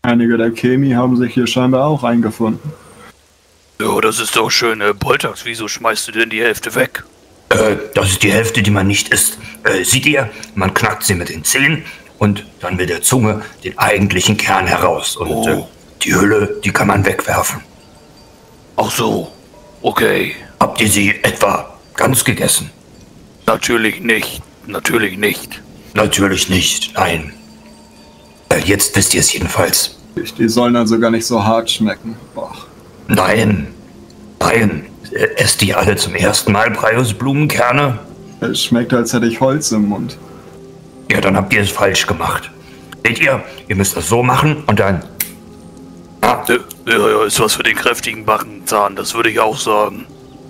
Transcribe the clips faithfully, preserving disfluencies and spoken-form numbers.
Einige der Chemi haben sich hier scheinbar auch eingefunden. Ja, das ist doch schön. Äh, Boltax, wieso schmeißt du denn die Hälfte weg? Äh, das ist die Hälfte, die man nicht isst. Äh, seht ihr, man knackt sie mit den Zähnen und dann mit der Zunge den eigentlichen Kern heraus. Und oh. äh, die Hülle, die kann man wegwerfen. Ach so, okay. Habt ihr sie etwa ganz gegessen? Natürlich nicht, natürlich nicht. Natürlich nicht, nein. Äh, jetzt wisst ihr es jedenfalls. Die sollen also gar nicht so hart schmecken. Boah. Nein, nein. Äh, esst ihr alle zum ersten Mal Breius-Blumenkerne? Es schmeckt, als hätte ich Holz im Mund. Ja, dann habt ihr es falsch gemacht. Seht ihr, ihr müsst das so machen und dann... Ah. Ja, ja, ist was für den kräftigen Backenzahn, das würde ich auch sagen.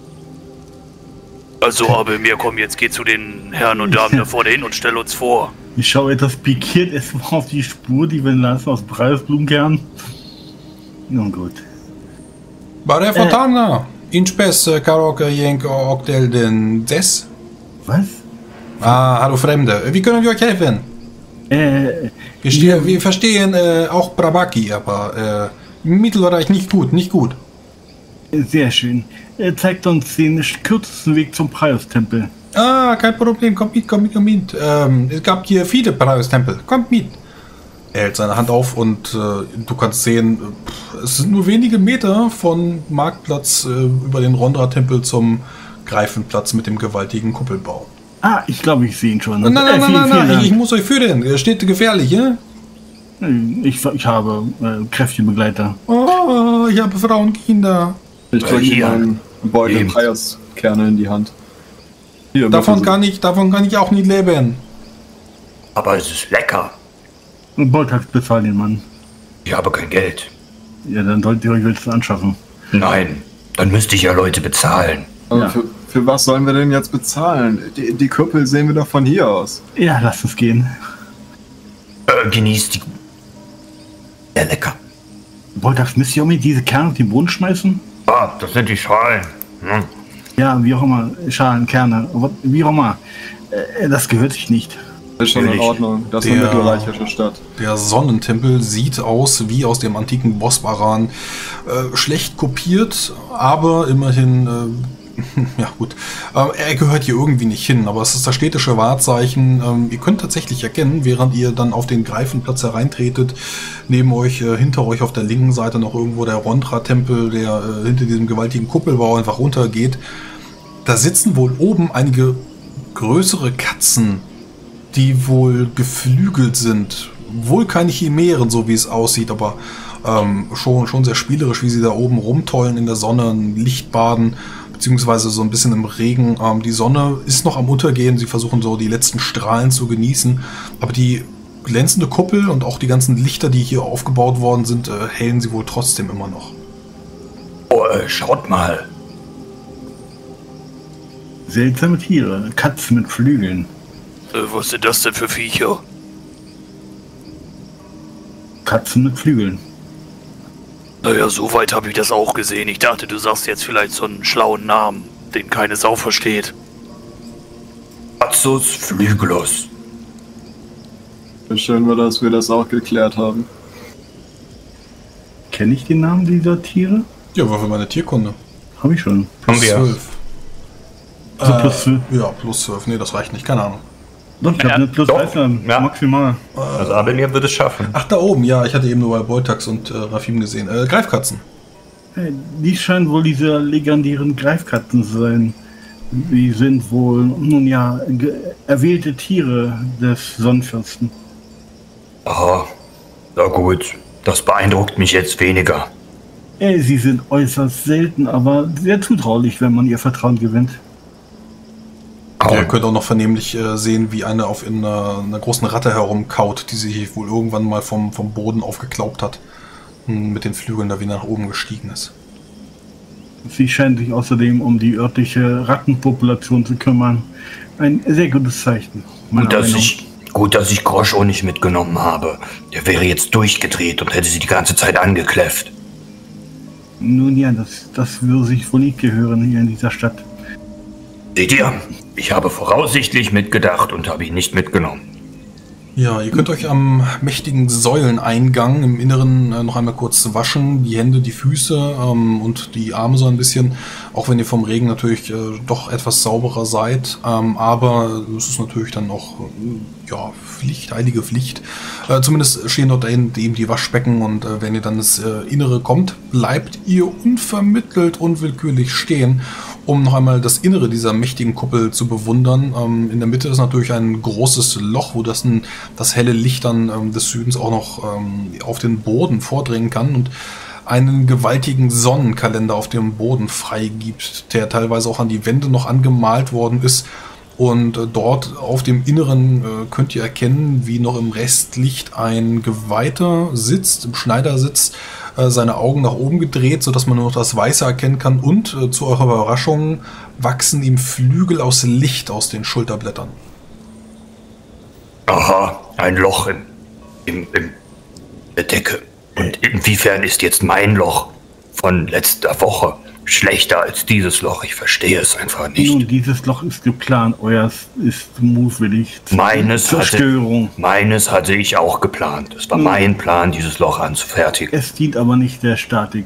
Also, aber mir komm, jetzt geh zu den Herren und Damen da vorne hin und stell uns vor. Ich schaue etwas pikiert erstmal auf die Spur, die wir lassen aus Breius-Blumenkern. Nun gut. Bare Fontana, Inspes Karaoke Jenk Octel den Des. Was? Ah, hallo Fremde, wie können wir euch helfen? Äh, Wir, wir, wir verstehen äh, auch Brabaki, aber äh, Mittelreich nicht gut, nicht gut. Sehr schön. Er zeigt uns den kürzesten Weg zum Breius-Tempel. Ah, kein Problem, kommt mit, kommt mit, kommt mit. Ähm, es gab hier viele Breius-Tempel, kommt mit. Er hält seine Hand auf und äh, du kannst sehen, pff, es sind nur wenige Meter von Marktplatz äh, über den Rondra-Tempel zum Greifenplatz mit dem gewaltigen Kuppelbau. Ah, ich glaube, ich sehe ihn schon. Nein, nein, äh, nein, vielen, nein, vielen nein, Dank. ich, ich muss euch führen. Er steht gefährlich, ja? Ich, ich habe äh, kräftige Begleiter. Oh, ich habe Frauen, Kinder. Ich drücke Hier. ihm einen Beutel Eben. Breiuskerne in die Hand. Hier, Davon bitte. kann ich, davon kann ich auch nicht leben. Aber es ist lecker. Und Boltax bezahlt den Mann. Ich habe kein Geld. Ja, dann solltet ihr euch welches anschaffen. Nein, dann müsste ich ja Leute bezahlen. Aber Ja. für, für was sollen wir denn jetzt bezahlen? Die, die Kuppel sehen wir doch von hier aus. Ja, lasst uns gehen. Äh, genießt die... Sehr lecker. Boltax, müsst ihr auch mit diese Kerne auf den Boden schmeißen? Ah, das sind die Schalen. Hm. Ja, wie auch immer. Schalen, Kerne, aber wie auch immer. Äh, das gehört sich nicht. Ist schon in Natürlich. Ordnung. Das ist eine Der- mittelreichische Stadt. Der Sonnentempel sieht aus wie aus dem antiken Bosbaran. Äh, schlecht kopiert, aber immerhin, äh, ja gut, äh, er gehört hier irgendwie nicht hin, aber es ist das städtische Wahrzeichen. Ähm, ihr könnt tatsächlich erkennen, während ihr dann auf den Greifenplatz hereintretet, neben euch, äh, hinter euch auf der linken Seite noch irgendwo der Rondra-Tempel, der äh, hinter diesem gewaltigen Kuppelbau einfach runtergeht. Da sitzen wohl oben einige größere Katzen, die wohl geflügelt sind. Wohl keine Chimären, so wie es aussieht, aber ähm, schon, schon sehr spielerisch, wie sie da oben rumtollen in der Sonne, ein Licht baden, beziehungsweise so ein bisschen im Regen. Ähm, die Sonne ist noch am Untergehen, sie versuchen so die letzten Strahlen zu genießen, aber die glänzende Kuppel und auch die ganzen Lichter, die hier aufgebaut worden sind, äh, hellen sie wohl trotzdem immer noch. Oh, äh, schaut mal. Seltsame Tiere. Katzen mit Flügeln. Äh, was sind das denn für Viecher? Katzen mit Flügeln. Naja, so weit habe ich das auch gesehen. Ich dachte, du sagst jetzt vielleicht so einen schlauen Namen, den keine Sau versteht. Atzus Flügelus. Schön war, dass wir das auch geklärt haben. Kenne ich den Namen dieser Tiere? Ja, war für meine Tierkunde. Habe ich schon. Haben wir. zwölf. Also plus zwölf. Ja, plus zwölf. Nee, das reicht nicht, keine Ahnung. Doch, ich habe Ja, eine plus doch. dreizehn, Ja. maximal. Also Abelnir wird es schaffen. Ach, da oben, ja, ich hatte eben nur bei Boltax und äh, Rafim gesehen. Äh, Greifkatzen. Äh, Die scheinen wohl diese legendären Greifkatzen zu sein. Die sind wohl, nun ja, ge- erwählte Tiere des Sonnenfürsten. Aha, na gut. Das beeindruckt mich jetzt weniger. Äh, Sie sind äußerst selten, aber sehr zutraulich, wenn man ihr Vertrauen gewinnt. Oh, Ihr könnt auch noch vernehmlich äh, sehen, wie eine auf in einer, einer großen Ratte herumkaut, die sich wohl irgendwann mal vom, vom Boden aufgeklaubt hat. Und mit den Flügeln da wieder nach oben gestiegen ist. Sie scheinen sich außerdem um die örtliche Rattenpopulation zu kümmern. Ein sehr gutes Zeichen. meiner gut, dass Meinung. ich, gut, dass ich Groscho nicht mitgenommen habe. Der wäre jetzt durchgedreht und hätte sie die ganze Zeit angekläfft. Nun ja, das, das würde sich wohl nicht gehören hier in dieser Stadt. Seht ihr? Ich habe voraussichtlich mitgedacht und habe ihn nicht mitgenommen. Ja, ihr könnt euch am mächtigen Säuleneingang im Inneren äh, noch einmal kurz waschen, die Hände, die Füße ähm, und die Arme so ein bisschen, auch wenn ihr vom Regen natürlich äh, doch etwas sauberer seid, ähm, aber es ist natürlich dann auch äh, ja, Pflicht, heilige Pflicht. Äh, zumindest stehen dort eben die Waschbecken und äh, wenn ihr dann ins äh, Innere kommt, bleibt ihr unvermittelt, unwillkürlich stehen, um noch einmal das Innere dieser mächtigen Kuppel zu bewundern. Ähm, in der Mitte ist natürlich ein großes Loch, wo das, ein, das helle Licht dann ähm, des Südens auch noch ähm, auf den Boden vordringen kann und einen gewaltigen Sonnenkalender auf dem Boden freigibt, der teilweise auch an die Wände noch angemalt worden ist. Und äh, dort auf dem Inneren äh, könnt ihr erkennen, wie noch im Restlicht ein Geweihter sitzt, im Schneidersitz, äh, seine Augen nach oben gedreht, sodass man nur noch das Weiße erkennen kann. Und äh, zu eurer Überraschung wachsen ihm Flügel aus Licht aus den Schulterblättern. Aha, ein Loch im, im, im der Decke. Und inwiefern ist jetzt mein Loch von letzter Woche schlechter als dieses Loch? Ich verstehe es einfach nicht. Nun, dieses Loch ist geplant, euers ist mutwillig. Meines Zerstörung. hatte, meines hatte ich auch geplant. Es war Hm. mein Plan, dieses Loch anzufertigen. Es dient aber nicht der Statik.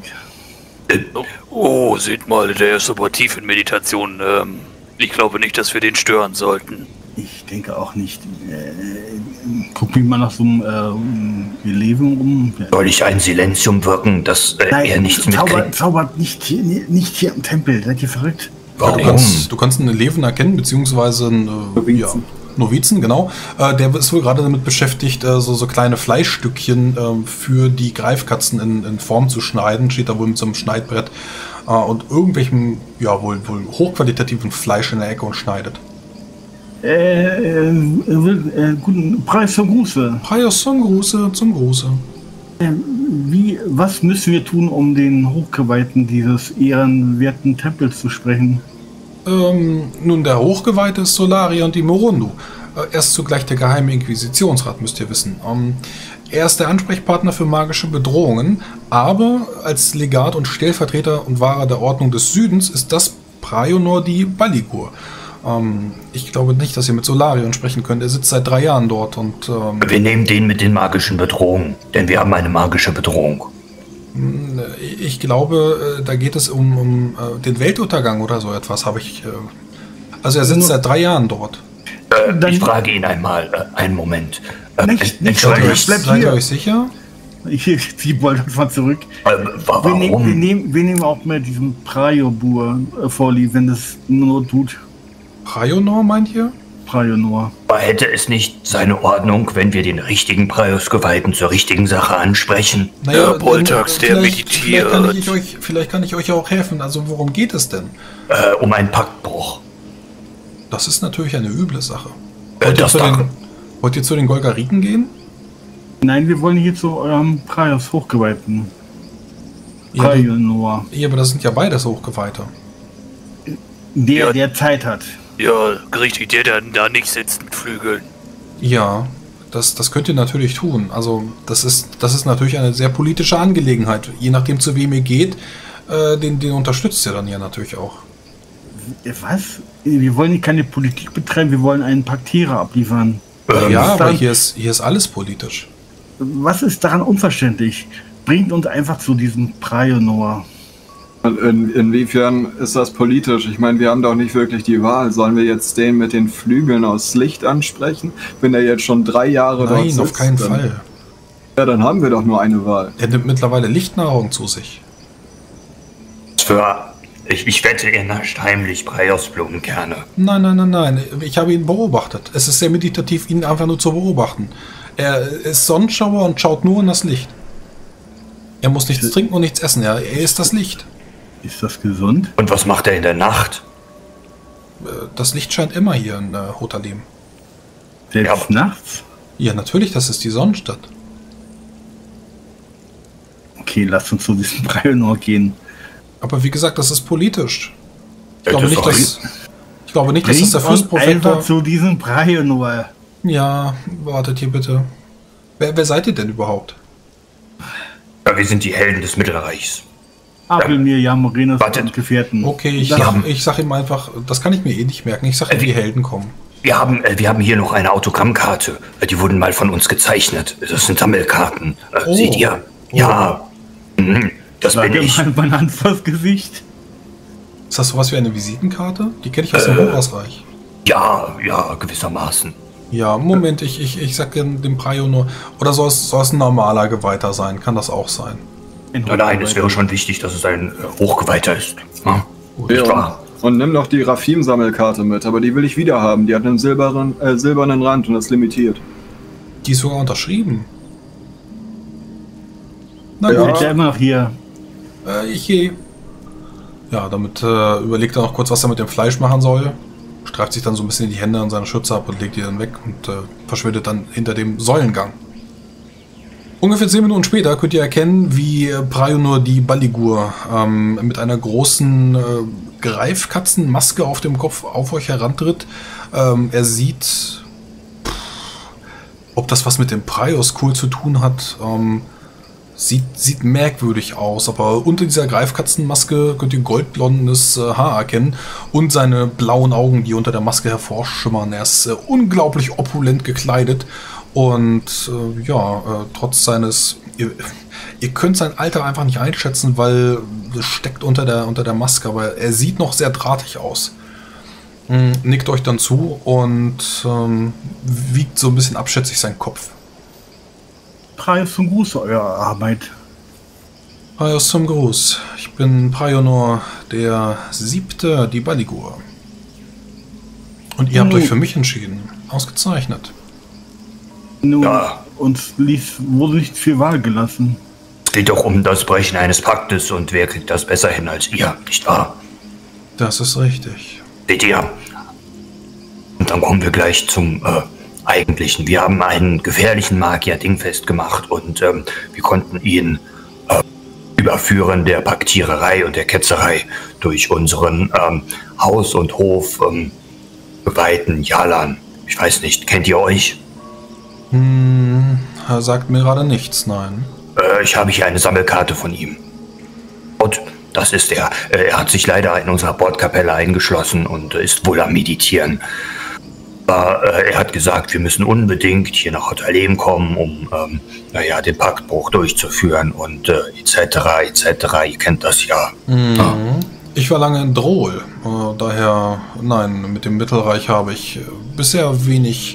Oh, seht mal, der ist aber tief in Meditation. Ähm, ich glaube nicht, dass wir den stören sollten. Ich denke auch nicht. Äh, guck mich mal nach so einem äh, Leben um. Soll ich ein Silenzium wirken, dass äh, er nichts zauber, mitkriegt? zaubert nicht hier, nicht hier im Tempel. Seid ihr verrückt? Ja, du, Warum? kannst, du kannst einen Leven erkennen, beziehungsweise einen äh, Novizen. ja, Novizen, genau. Äh, der ist wohl gerade damit beschäftigt, äh, so, so kleine Fleischstückchen äh, für die Greifkatzen in, in Form zu schneiden. Steht da wohl mit so einem Schneidbrett äh, und irgendwelchem, ja, wohl, wohl hochqualitativen Fleisch in der Ecke und schneidet. Äh, äh, äh, guten Preis zum Gruße. Preis zum Gruße, zum Gruße. Äh, wie, was müssen wir tun, um den Hochgeweihten dieses ehrenwerten Tempels zu sprechen? Ähm, nun, der Hochgeweihte ist Solaria und die Morundu. Äh, er ist zugleich der geheime Inquisitionsrat, müsst ihr wissen. Ähm, er ist der Ansprechpartner für magische Bedrohungen, aber als Legat und Stellvertreter und Wahrer der Ordnung des Südens ist das Praionor die Baligur. Ähm, ich glaube nicht, dass ihr mit Solarion sprechen könnt. Er sitzt seit drei Jahren dort und ähm, Wir nehmen den mit den magischen Bedrohungen, denn wir haben eine magische Bedrohung. ich glaube, äh, da geht es um, um äh, den Weltuntergang oder so etwas, habe ich. Äh, also er sitzt seit drei Jahren dort. Äh, Dann- ich frage ihn einmal, äh, einen Moment. Äh, Nicht- ent- nicht Entschuldigung, schreien, bleib Seid ihr hier. euch sicher? Ich ziehe Bolton mal zurück. äh, wa- Wir, nehmen, wir, warum? nehmen, wir nehmen auch mit diesem Prajobur äh, vorlieb, wenn das nur tut. Praionor meint ihr? Prajonor. Aber hätte es nicht seine Ordnung, wenn wir den richtigen Priusgeweihten zur richtigen Sache ansprechen? Ja, Boltax, dann, der vielleicht- meditiert. Vielleicht kann, ich euch, vielleicht kann ich euch auch helfen. Also worum geht es denn? Äh, um einen Paktbruch. Das ist natürlich eine üble Sache. Äh, Wollt ihr, das zu doch- den, wollt ihr zu den Golgariken gehen? Nein, wir wollen hier zu eurem Prajos Hochgeweihten. Ja, aber- Prajonor. ja, aber das sind ja beides Hochgeweihte. Der, Ja. der Zeit hat. Ja, richtig, der, der da nicht sitzt mit Flügeln. Ja, das, das könnt ihr natürlich tun. Also das ist, das ist natürlich eine sehr politische Angelegenheit. Je nachdem, zu wem ihr geht, äh, den, den unterstützt ihr dann ja natürlich auch. Was? Wir wollen hier keine Politik betreiben, wir wollen einen Paktierer abliefern. Ähm, ja, ist aber dann- hier ist, hier ist alles politisch. Was ist daran unverständlich? Bringt uns einfach zu diesem Prajonor. Und in, inwiefern ist das politisch? Ich meine, wir haben doch nicht wirklich die Wahl. Sollen wir jetzt den mit den Flügeln aus Licht ansprechen? Wenn er jetzt schon drei Jahre dort Nein, sitzt, auf keinen dann, Fall. Ja, dann haben wir doch nur eine Wahl. Er nimmt mittlerweile Lichtnahrung zu sich. Für, ich, ich wette, er nascht heimlich Priusblumenkerne. Nein, nein, nein, nein. Ich habe ihn beobachtet. Es ist sehr meditativ, ihn einfach nur zu beobachten. Er ist Sonnenschauer und schaut nur in das Licht. Er muss nichts trinken und nichts essen. Er, er ist das Licht. Ist das gesund? Und was macht er in der Nacht? Äh, Das Licht scheint immer hier in äh, Hotalem. Selbst Ja. nachts? Ja, natürlich, das ist die Sonnenstadt. Okay, lasst uns zu diesem Prajonor gehen. Aber wie gesagt, das ist politisch. Ich Ja, glaube das nicht, ist doch- dass, ich glaube nicht, dass das Bringt der uns Fürstpräfektor... einfach zu diesem Prajonor. Ja, wartet hier bitte. Wer, wer seid ihr denn überhaupt? Ja, wir sind die Helden des Mittelreichs. Abelmir, Jamorenes Wartet. und Gefährten. Okay, ich, Das- sag, ich sag ihm einfach, das kann ich mir eh nicht merken. Ich sag ihm, Äh, wie- die Helden kommen. Wir haben, äh, wir haben hier noch eine Autogrammkarte. Äh, Die wurden mal von uns gezeichnet. Das sind Sammelkarten. Äh, Oh. Seht ihr? Oh. Ja. Mhm. Das bin ich. Mal meine Hand vors Gesicht. Ist das sowas wie eine Visitenkarte? Die kenne ich aus dem Horasreich. Ja, ja, gewissermaßen. Ja, Moment, ich, ich, ich sag dem dem Praio nur. Oder soll es, soll es ein normaler Geweihter sein? Kann das auch sein? Ein Nein, nein, es wäre schon wichtig, dass es ein äh, Hochgeweihter ist. Ja? Nicht Ja, wahr? und nimm noch die Rafim-Sammelkarte mit, aber die will ich wieder haben. Die hat einen silbernen, äh, silbernen Rand und ist limitiert. Die ist sogar unterschrieben. Na Ja. gut, Der immer noch hier. äh, ich gehe. Ja, damit äh, überlegt er noch kurz, was er mit dem Fleisch machen soll. Streift sich dann so ein bisschen die Hände an seine Schürze ab und legt die dann weg und äh, verschwindet dann hinter dem Säulengang. Ungefähr zehn Minuten später könnt ihr erkennen, wie äh, Prionor die Balligur ähm, mit einer großen äh, Greifkatzenmaske auf dem Kopf auf euch herantritt. Ähm, er sieht, pff, ob das was mit dem Prior-School zu tun hat, ähm, sieht, sieht merkwürdig aus. Aber unter dieser Greifkatzenmaske könnt ihr goldblondes äh, Haar erkennen und seine blauen Augen, die unter der Maske hervorschimmern. Er ist äh, unglaublich opulent gekleidet. Und äh, ja, äh, trotz seines... Ihr, ihr könnt sein Alter einfach nicht einschätzen, weil es steckt unter der, unter der Maske, aber er sieht noch sehr drahtig aus. Hm, nickt euch dann zu und ähm, wiegt so ein bisschen abschätzig seinen Kopf. Preis zum Gruß eurer Arbeit. Prios zum Gruß. Ich bin Prionor der Siebte, die Balligur. Und ihr habt Nun. euch für mich entschieden. Ausgezeichnet. Nun, Ja. uns ließ, wurde nicht viel Wahl gelassen. Es geht doch um das Brechen eines Paktes und wer kriegt das besser hin als ihr, nicht wahr? Das ist richtig. Seht ihr? Und dann kommen wir gleich zum äh, Eigentlichen. Wir haben einen gefährlichen Magier dingfest gemacht und ähm, wir konnten ihn äh, überführen der Paktiererei und der Ketzerei durch unseren ähm, Haus- und Hof ähm, geweihten Jalan. Ich weiß nicht, kennt ihr euch? Hm, er sagt mir gerade nichts, nein. Äh, ich habe hier eine Sammelkarte von ihm. Und das ist er. Äh, er hat sich leider in unserer Bordkapelle eingeschlossen und äh, ist wohl am Meditieren. Aber äh, er hat gesagt, wir müssen unbedingt hier nach Hotterlem kommen, um ähm, naja, den Paktbruch durchzuführen und äh, et cetera et cetera. Ihr kennt das ja. Ah. Ich war lange in Drohl. Äh, daher, nein, mit dem Mittelreich habe ich äh, bisher wenig,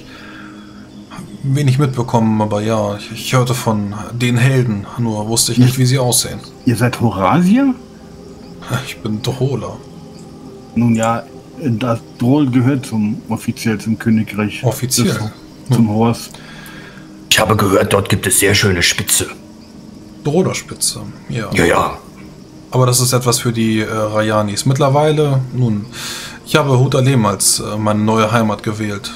wenig mitbekommen. Aber ja, ich, ich hörte von den Helden, nur wusste ich nicht, wie sie aussehen. Ihr seid Horasier? Ich bin Drohler. Nun ja, das Drohl gehört zum offiziell zum Königreich. Offiziell? Das, zum Horst. Ich habe gehört, dort gibt es sehr schöne Spitze. Drohlerspitze, ja. Ja, ja. Aber das ist etwas für die äh, Rayanis. Mittlerweile, nun, ich habe Hotterlem als äh, meine neue Heimat gewählt.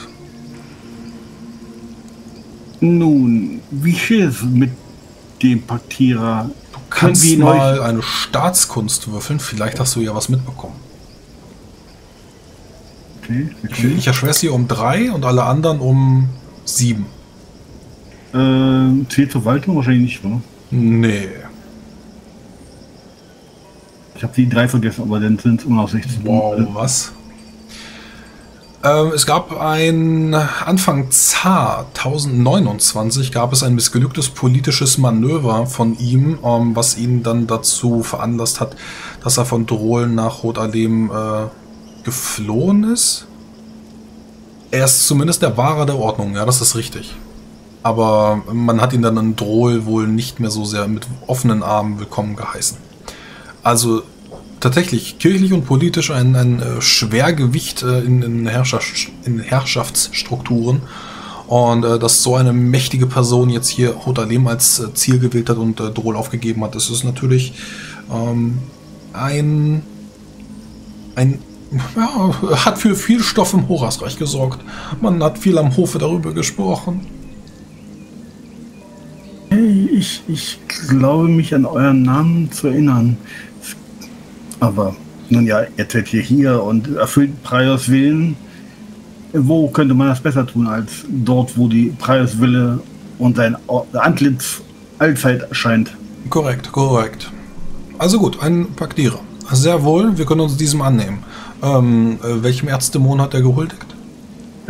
Nun, wie steht es mit dem Paktierer? Kannst wir ihn mal euch- eine Staatskunst würfeln, vielleicht hast du ja was mitbekommen. Okay, Ich, okay. ich erschwere sie um drei und alle anderen um sieben. Äh, zählt zur Waltung wahrscheinlich nicht, oder? Nee. Ich habe die drei vergessen, aber dann sind es immer noch sechzehn. Wow, Äh, was? Ähm, es gab ein Anfang Zar tausendneunundzwanzig gab es ein missglücktes politisches Manöver von ihm, ähm, was ihn dann dazu veranlasst hat, dass er von Drohl nach Hotterlem äh, geflohen ist. Er ist zumindest der Wahrer der Ordnung, ja, das ist richtig. Aber man hat ihn dann in Drohl wohl nicht mehr so sehr mit offenen Armen willkommen geheißen. Also tatsächlich kirchlich und politisch ein, ein äh, Schwergewicht äh, in, in, Herrschaft, in Herrschaftsstrukturen. Und äh, dass so eine mächtige Person jetzt hier Hotterlem als äh, Ziel gewählt hat und äh, Drohl aufgegeben hat, das ist natürlich ähm, ein, ein ja, hat für viel Stoff im Horasreich gesorgt. Man hat viel am Hofe darüber gesprochen. Hey, ich, ich glaube mich an euren Namen zu erinnern. Aber nun ja, jetzt seid ihr hier und erfüllt Priors Willen. Wo könnte man das besser tun als dort, wo die Priors Wille und sein Antlitz allzeit erscheint? Korrekt, korrekt. Also gut, ein Paktierer. Sehr wohl, wir können uns diesem annehmen. Ähm, äh, welchem Erzdämon hat er gehuldigt?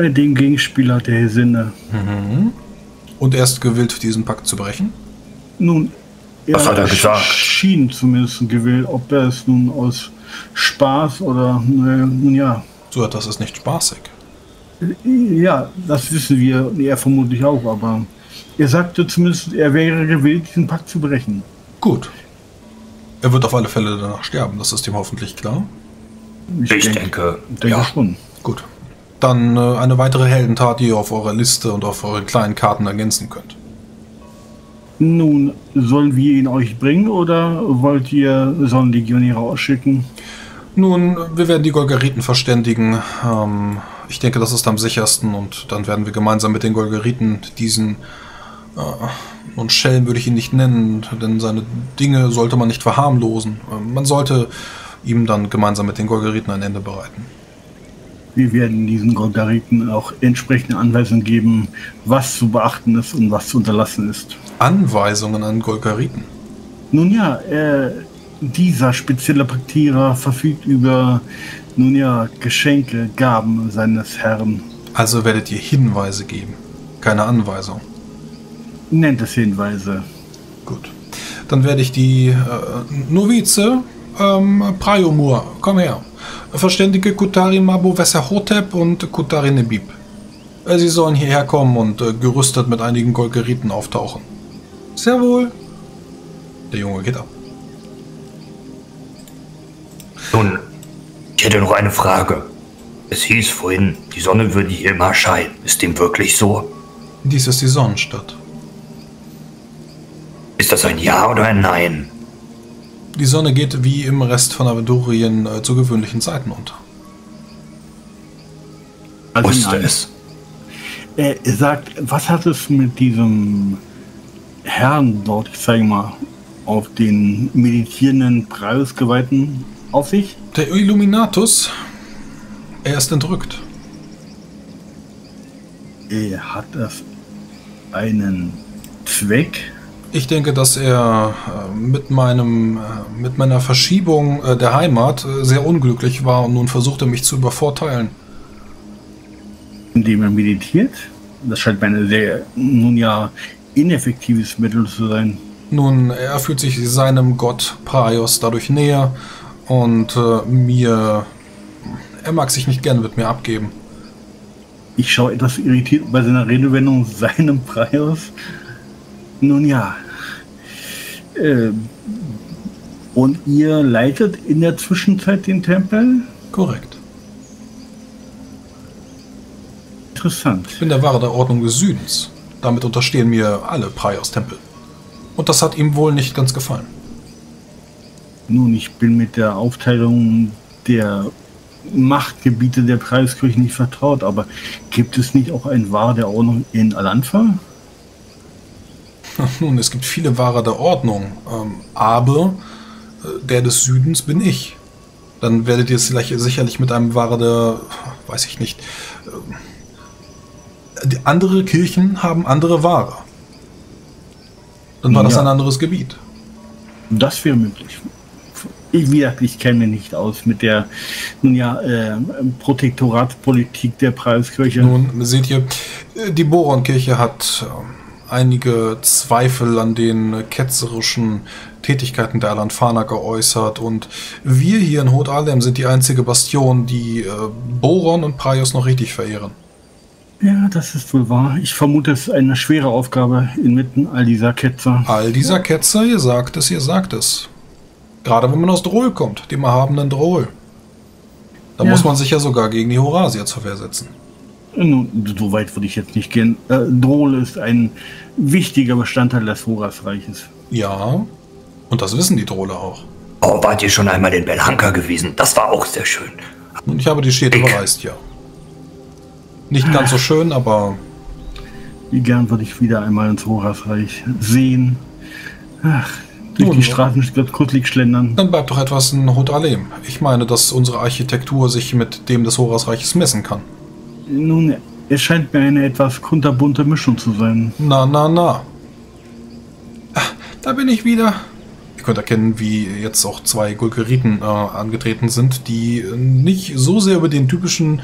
Äh, dem Gegenspieler der Sinne. Mhm. Und er ist gewillt, diesen Pakt zu brechen? Nun, er Was hat er gesagt? schien zumindest gewillt, ob er es nun aus Spaß oder, äh, nun ja. So etwas ist nicht spaßig. Ja, das wissen wir, er vermutlich auch, aber er sagte zumindest, er wäre gewillt, diesen Pakt zu brechen. Gut. Er wird auf alle Fälle danach sterben, das ist ihm hoffentlich klar. Ich, ich denke, denke, denke ja. schon. Gut. Dann äh, eine weitere Heldentat, die ihr auf eurer Liste und auf euren kleinen Karten ergänzen könnt. Nun, sollen wir ihn euch bringen oder wollt ihr Sonnenlegionäre ausschicken? Nun, wir werden die Golgeriten verständigen. Ähm, ich denke, das ist am sichersten und dann werden wir gemeinsam mit den Golgeriten diesen... Äh, und Schelm würde ich ihn nicht nennen, denn seine Dinge sollte man nicht verharmlosen. Äh, man sollte ihm dann gemeinsam mit den Golgeriten ein Ende bereiten. Wir werden diesen Golgeriten auch entsprechende Anweisungen geben, was zu beachten ist und was zu unterlassen ist. Anweisungen an Golgeriten? Nun ja, äh, dieser spezielle Paktierer verfügt über, nun ja, Geschenke, Gaben seines Herrn. Also werdet ihr Hinweise geben, keine Anweisung. Nennt es Hinweise. Gut. Dann werde ich die äh, Novize ähm, Prayomur, komm her. Verständige Kutari Mabo Wesserhotep und Kutari Nebib. Äh, sie sollen hierher kommen und äh, gerüstet mit einigen Golgeriten auftauchen. Sehr wohl. Der Junge geht ab. Nun, ich hätte noch eine Frage. Es hieß vorhin, die Sonne würde hier immer scheinen. Ist dem wirklich so? Dies ist die Sonnenstadt. Ist das ein Ja oder ein Nein? Die Sonne geht wie im Rest von Aventurien äh, zu gewöhnlichen Zeiten unter. Also wusste nein. es. Er sagt, was hat es mit diesem Herrn dort, ich zeige mal, auf den meditierenden Preisgeweihten auf sich? Der Illuminatus, er ist entrückt. Er hat das einen Zweck? Ich denke, dass er äh, mit meinem, äh, mit meiner Verschiebung äh, der Heimat äh, sehr unglücklich war und nun versuchte, mich zu übervorteilen. Indem er meditiert? Das scheint mir ein sehr, nun ja, ineffektives Mittel zu sein. Nun, er fühlt sich seinem Gott Praios dadurch näher und äh, mir, er mag sich nicht gern mit mir abgeben. Ich schaue etwas irritiert bei seiner Redewendung seinem Praios. Nun ja. Äh, und ihr leitet in der Zwischenzeit den Tempel? Korrekt. Interessant. Ich bin der Wahre der Ordnung des Südens. Damit unterstehen mir alle Praios-Tempel. Und das hat ihm wohl nicht ganz gefallen. Nun, ich bin mit der Aufteilung der Machtgebiete der Preiskirche nicht vertraut, aber gibt es nicht auch ein Wahre der Ordnung in Alanfa? Nun, es gibt viele Wahre der Ordnung, ähm, aber äh, der des Südens bin ich. Dann werdet ihr es vielleicht sicherlich mit einem Wahre der, weiß ich nicht, äh, die andere Kirchen haben andere Wahre. Dann war das Ja. ein anderes Gebiet. Das wäre möglich. Ich, wie gesagt, ich kenne mich nicht aus mit der, nun ja, äh, Protektoratspolitik der Preiskirche. Nun, seht ihr, äh, die Boron-Kirche hat äh, einige Zweifel an den ketzerischen Tätigkeiten der Alanfaner geäußert und wir hier in Hod Alem sind die einzige Bastion, die äh, Boron und Praios noch richtig verehren. Ja, das ist wohl wahr. Ich vermute, es ist eine schwere Aufgabe inmitten all dieser Ketzer. All dieser Ketzer, ihr sagt es, ihr sagt es. Gerade wenn man aus Drohl kommt, dem erhabenen Drohl. Da Ja. muss man sich ja sogar gegen die Horasier zur Wehr setzen. Nun, so weit würde ich jetzt nicht gehen. Äh, Drohl ist ein wichtiger Bestandteil des Horasreiches. Ja, und das wissen die Drohle auch. Oh, wart ihr schon einmal in Belhanka gewesen? Das war auch sehr schön. Und ich habe die Städte Ich- bereist, ja. Nicht ganz so schön, aber Wie gern würde ich wieder einmal ins Horasreich sehen. Ach, durch Nun, die Straßen kurzlich schlendern. dann bleibt doch etwas in Hod Alem. Ich meine, dass unsere Architektur sich mit dem des Horasreiches messen kann. Nun, es scheint mir eine etwas kunterbunte Mischung zu sein. Na, na, na. Ach, da bin ich wieder. Ihr könnt erkennen, wie jetzt auch zwei Gulgeriten äh, angetreten sind, die äh, nicht so sehr über den typischen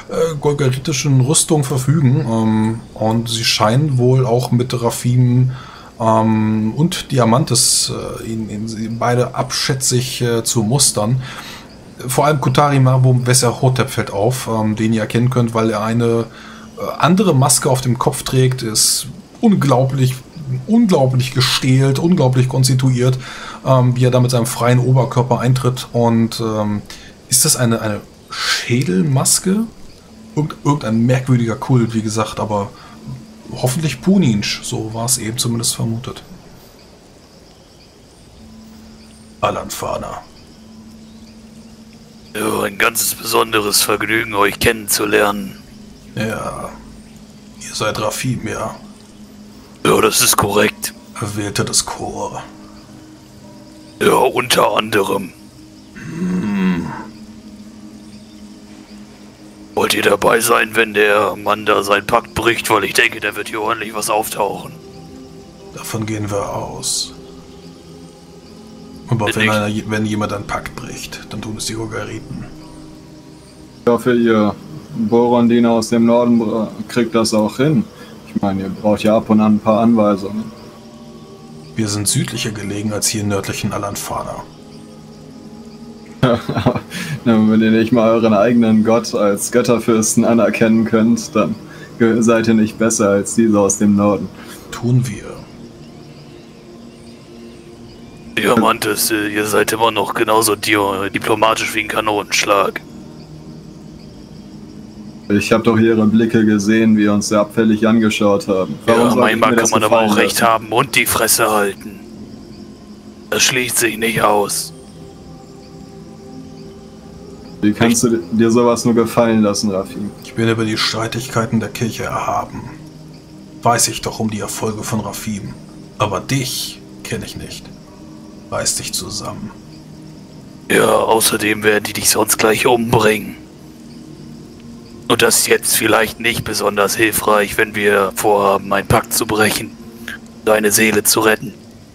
äh, golgaritischen Rüstung verfügen. Ähm, und sie scheinen wohl auch mit Raphim ähm, und Diamantes äh, ihn, ihn beide abschätzig äh, zu mustern. Vor allem Kutari Narbo Wesser Hotep fällt auf, ähm, den ihr erkennen könnt, weil er eine äh, andere Maske auf dem Kopf trägt. Ist unglaublich, unglaublich gestählt, unglaublich konstituiert, ähm, wie er da mit seinem freien Oberkörper eintritt. Und ähm, ist das eine, eine Schädelmaske? Irgend, irgendein merkwürdiger Kult, wie gesagt, aber hoffentlich Puninsch, so war es eben zumindest vermutet. Alanfana. Ja, ein ganz besonderes Vergnügen, euch kennenzulernen. Ja, ihr seid Raphim, ja. Ja, das ist korrekt. Erwählte das Chor. Ja, unter anderem. Hm. Wollt ihr dabei sein, wenn der Mann da seinen Pakt bricht? Weil ich denke, da wird hier ordentlich was auftauchen. Davon gehen wir aus. Aber Wenn wenn, nicht- einer, wenn jemand einen Pakt bricht, dann tun es die Golgariten. Ich hoffe, ihr Borondiner aus dem Norden äh, kriegt das auch hin. Ich meine, ihr braucht ja ab und an ein paar Anweisungen. Wir sind südlicher gelegen als hier im nördlichen Alanfana. Na, wenn ihr nicht mal euren eigenen Gott als Götterfürsten anerkennen könnt, dann ge- seid ihr nicht besser als diese aus dem Norden. Tun wir. Diamantes, äh, ihr seid immer noch genauso di diplomatisch wie ein Kanonenschlag. Ich habe doch ihre Blicke gesehen, wie ihr uns sehr abfällig angeschaut haben. Ja, sollte ich mir manchmal das kann man aber gefallen auch recht lassen? haben und die Fresse halten. Das schließt sich nicht aus. Wie kannst du dir sowas nur gefallen lassen, Raphim? Ich bin über die Streitigkeiten der Kirche erhaben. Weiß ich doch um die Erfolge von Raphim. Aber dich kenne ich nicht. Reiß dich zusammen. Ja, außerdem werden die dich sonst gleich umbringen. Und das ist jetzt vielleicht nicht besonders hilfreich, wenn wir vorhaben, einen Pakt zu brechen, deine Seele zu retten.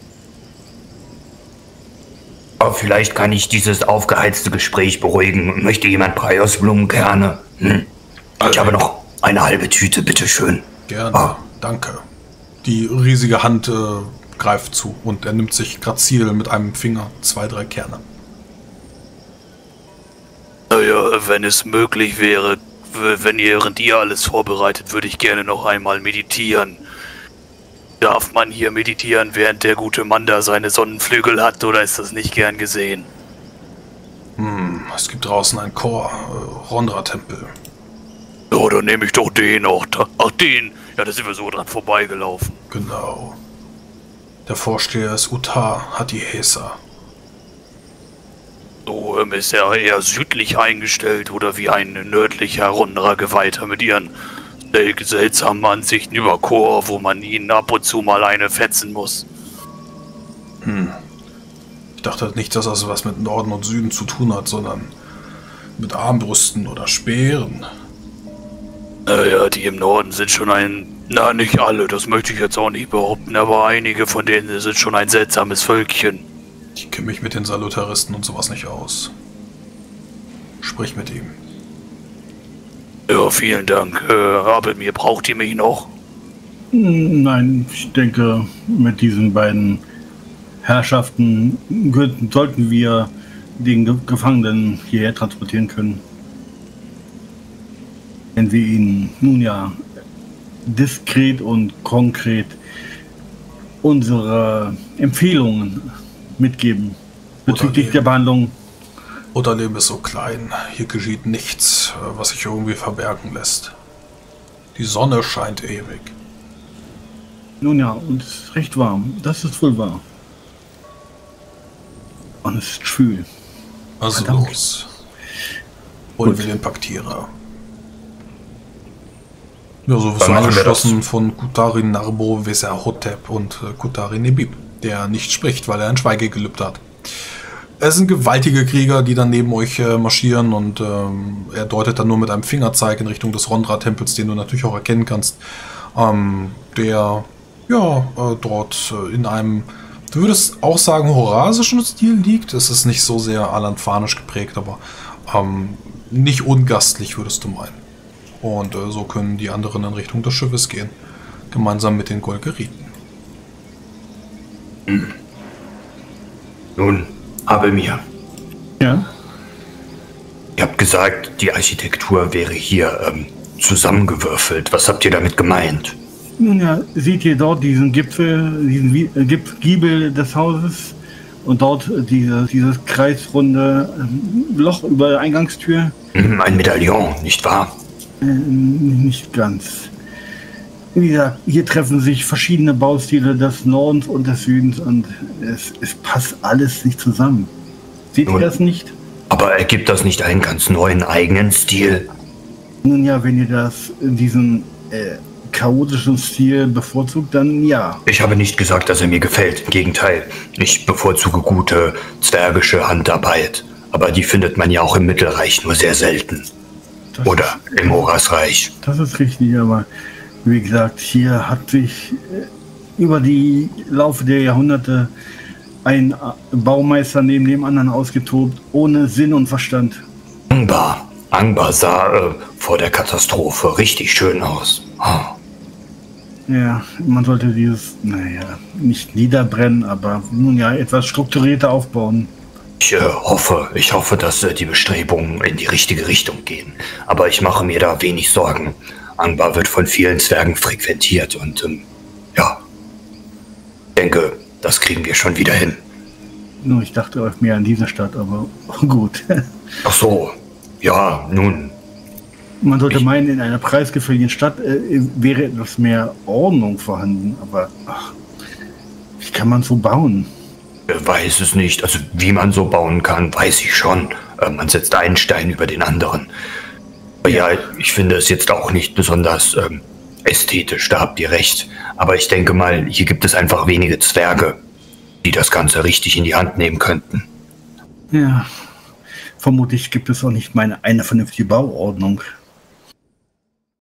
Aber vielleicht kann ich dieses aufgeheizte Gespräch beruhigen. Möchte jemand Praios Blumenkerne? Hm? Ich habe noch eine halbe Tüte, bitteschön. Gerne, Ah. danke. Die riesige Hand äh, greift zu und er nimmt sich grazil mit einem Finger zwei, drei Kerne. Naja, wenn es möglich wäre, w- wenn ihr während ihr alles vorbereitet, würde ich gerne noch einmal meditieren. Darf man hier meditieren, während der gute Mann da seine Sonnenflügel hat, oder ist das nicht gern gesehen? Hm, es gibt draußen einen Chor, äh, Rondra-Tempel. Ja, dann nehme ich doch den auch. Da. Ach, den? Ja, da sind wir so dran vorbeigelaufen. Genau. Der Vorsteher ist Utar Hatihesa. So ähm, ist er eher südlich eingestellt oder wie ein nördlicher Rondra-Geweihter mit ihren sel seltsamen Ansichten über Chor, wo man ihnen ab und zu mal eine fetzen muss. Hm. Ich dachte nicht, dass das was mit Norden und Süden zu tun hat, sondern mit Armbrüsten oder Speeren. Naja, die im Norden sind schon ein... Na, nicht alle, das möchte ich jetzt auch nicht behaupten, aber einige von denen sind schon ein seltsames Völkchen. Ich kenne mich mit den Salutaristen und sowas nicht aus. Sprich mit ihm. Ja, vielen Dank. Äh, aber mir braucht ihr mich noch? Nein, ich denke, mit diesen beiden Herrschaften könnten- sollten wir den Ge- Gefangenen hierher transportieren können. Wenn wir ihnen nun ja diskret und konkret unsere Empfehlungen mitgeben bezüglich Oder der Behandlung. Unterleben ist so klein. Hier geschieht nichts, äh, was sich irgendwie verbergen lässt. Die Sonne scheint ewig. Nun ja, und es ist recht warm. Das ist wohl wahr. Und es ist schwül. Also Verdammt. los. Holen Gut. wir den Paktierer. Ja, so wirst Dann du machen wir angeschlossen von Kutarin Narbo Weser Hotep und äh, Kutarin Nebib, der nicht spricht, weil er ein Schweigegelübde hat. Es sind gewaltige Krieger, die dann neben euch äh, marschieren und ähm, er deutet dann nur mit einem Fingerzeig in Richtung des Rondra-Tempels, den du natürlich auch erkennen kannst, ähm, der ja äh, dort äh, in einem, du würdest auch sagen, horasischen Stil liegt. Es ist nicht so sehr alanfanisch geprägt, aber ähm, nicht ungastlich, würdest du meinen. Und äh, so können die anderen in Richtung des Schiffes gehen. Gemeinsam mit den Golgeriten. Hm. Nun, Abelmir. Ja? Ihr habt gesagt, die Architektur wäre hier ähm, zusammengewürfelt. Was habt ihr damit gemeint? Nun ja, seht ihr dort diesen Gipfel, diesen Wie- äh, Gip- Giebel des Hauses und dort äh, diese, dieses kreisrunde äh, Loch über der Eingangstür? Hm, ein Medaillon, nicht wahr? Äh, nicht ganz. Wie gesagt, hier treffen sich verschiedene Baustile des Nordens und des Südens und es, es passt alles nicht zusammen. Seht Nun. ihr das nicht? Aber ergibt das nicht einen ganz neuen eigenen Stil? Nun ja, wenn ihr das in diesem äh, chaotischen Stil bevorzugt, dann ja. Ich habe nicht gesagt, dass er mir gefällt. Im Gegenteil, ich bevorzuge gute zwergische Handarbeit. Aber die findet man ja auch im Mittelreich nur sehr selten. Das Oder im Horasreich. Das ist richtig, aber wie gesagt, hier hat sich äh, über die Laufe der Jahrhunderte ein äh, Baumeister neben dem anderen ausgetobt, ohne Sinn und Verstand. Angbar. Angbar sah äh, vor der Katastrophe richtig schön aus. Oh. Ja, man sollte dieses, naja, nicht niederbrennen, aber nun ja, etwas strukturierter aufbauen. Ich äh, hoffe, ich hoffe, dass äh, die Bestrebungen in die richtige Richtung gehen. Aber ich mache mir da wenig Sorgen. Angbar wird von vielen Zwergen frequentiert und ähm, ja, ich denke, das kriegen wir schon wieder hin. Nur ich dachte euch mehr an diese Stadt, aber gut. Ach so, ja, nun, Man sollte Ich- meinen, in einer preisgefüllten Stadt äh, wäre etwas mehr Ordnung vorhanden, aber ach, wie kann man so bauen? ich weiß es nicht. Also wie man so bauen kann, weiß ich schon. Äh, man setzt einen Stein über den anderen. Aber ja, ich finde es jetzt auch nicht besonders ähm, ästhetisch, da habt ihr recht. Aber ich denke mal, hier gibt es einfach wenige Zwerge, die das Ganze richtig in die Hand nehmen könnten. Ja, vermutlich gibt es auch nicht meine eine vernünftige Bauordnung.